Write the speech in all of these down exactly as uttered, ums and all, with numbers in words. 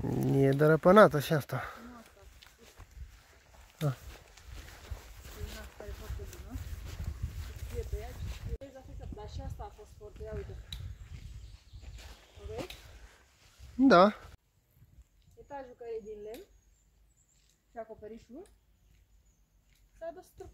E dărăpânată și asta. Da. Dar și asta a fost foarte, ia uite. Ok? Da. Etajul care e din lemn și acoperișul s-a dus trup.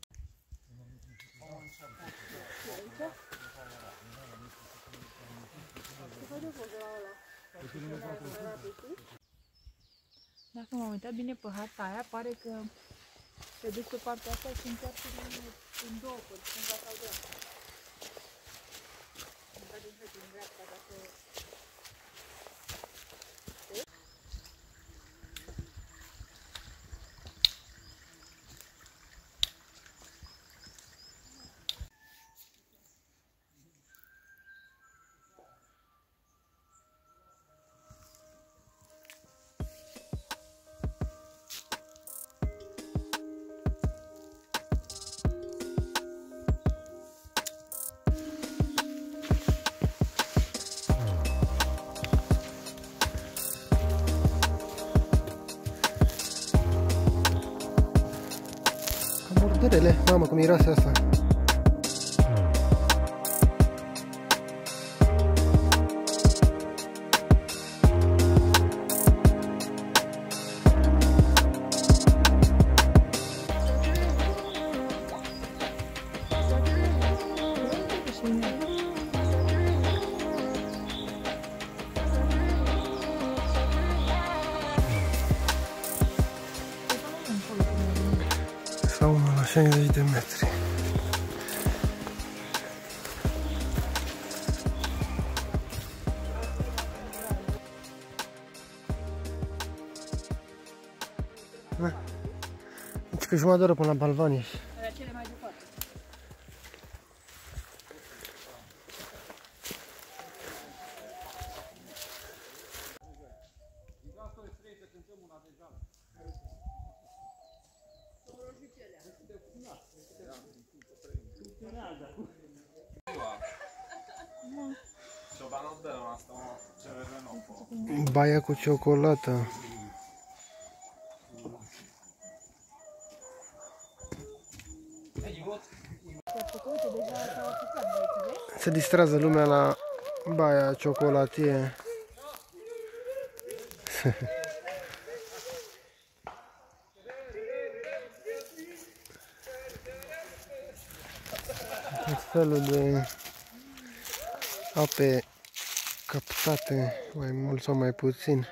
Dacă m-am uitat bine pe harta aia, pare că te duci pe partea asta și încearcă în două părți, stânga sau dreapta. Stânga din dreapta, din dreapta, dacă... Murdărele, mamă, cum miroase asta. Sauna la șaizeci de metri. Deci că jumătate de oră până la Balvanie. Alea cele mai departe. Baia cu ciocolată. Se distrează lumea la baia ciocolatie. Tot felul de ape captate, mai mult sau mai puțin.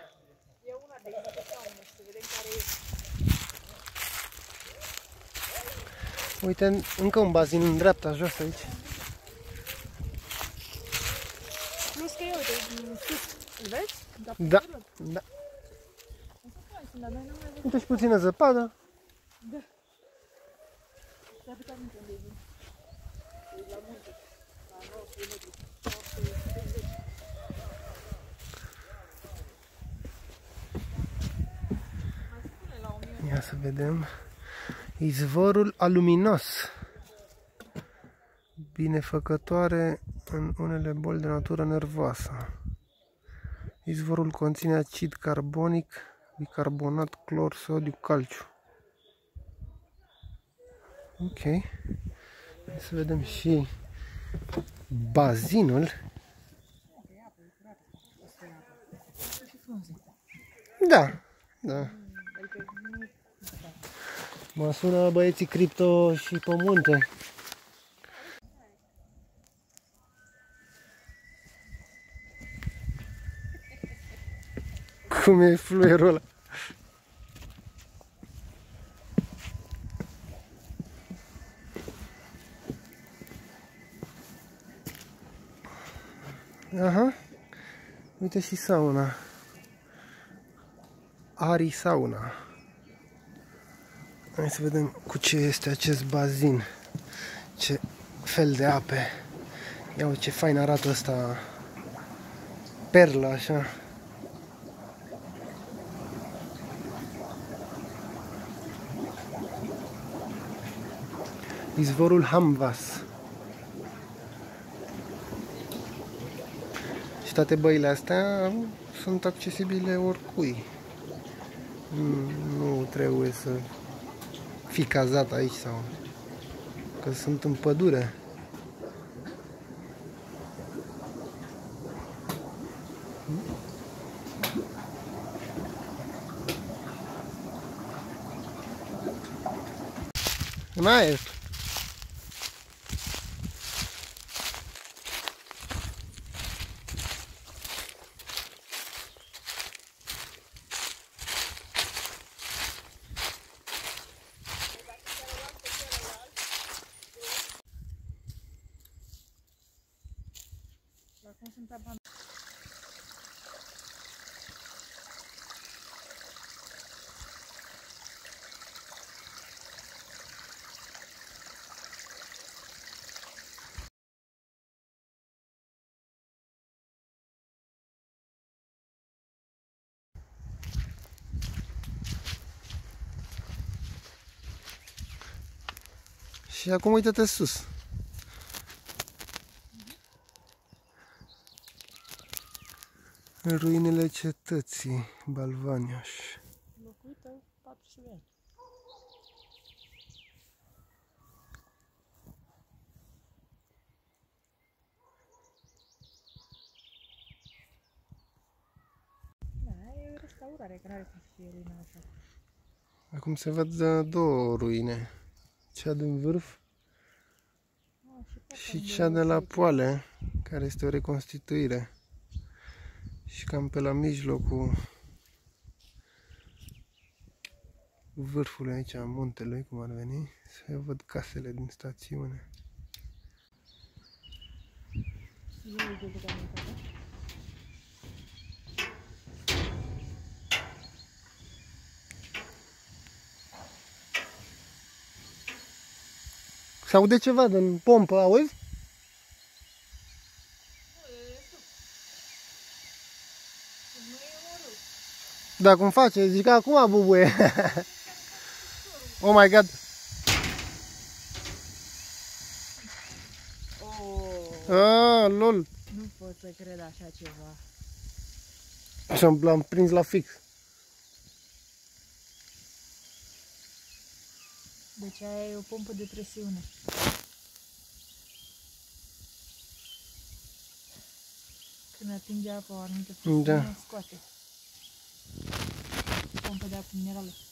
Uite, încă un bazin în dreapta, jos aici. Plus că e, uite, îl vezi? Da, da. Uite și puțină zăpadă. Da. S-a picat nici unde e zi. E la munte, la nouă sute de metri. Ia să vedem. Izvorul aluminos. Binefăcătoare în unele boli de natură nervoasă. Izvorul conține acid carbonic, bicarbonat, clor, sodiu, calciu. Ok. Hai să vedem și bazinul. Da, da. Mă sună băieții cripto și pe munte. Cum e fluierul ăla? Aha. Uite și sauna. Ari sauna. Hai să vedem cu ce este acest bazin. Ce fel de ape. Ia uite ce fain arată ăsta. Perlă așa. Izvorul Hamvas. Și toate băile astea sunt accesibile oricui. Nu trebuie să fii cazat aici sau că sunt în pădure. În aer. Acum sunt abandonat. Și acum uită-te sus. În ruinele cetății Balvaniaș. Locuită patru sute de ani. Da, e o restaurare, că n-are cum să fie ruina așa. Acum se văd uh, două ruine. Cea din vârf Ah, și partea și unde cea de la locuit. poale, care este o reconstituire. Și cam pe la mijlocul vârfului aici, a muntelui, cum ar veni, se văd casele din stațiune. E o idee de camionitate. Se aude ceva din pompă, auzi? Da, cum face? Zic că acum bubuie. Oh my god. Oh, Ah, lol. nu pot să cred așa ceva. Și l-am prins la fix. Deci aia e o pompă de presiune. Când atinge apa o anumită presiune, Da. scoate. Pompă de apă minerală.